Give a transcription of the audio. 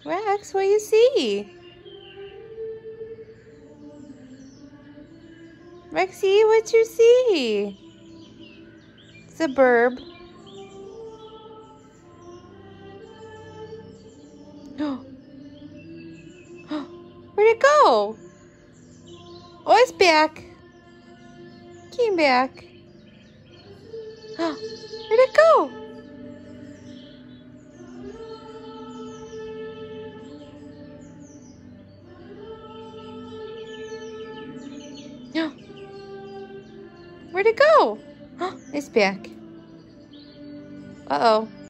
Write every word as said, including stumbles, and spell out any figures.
Rex, what do you see? Rexy, what you see? It's a burb. Where'd it go? Oh, it's back. Came back. Where'd it go? Where'd it go? It's back. Uh-oh.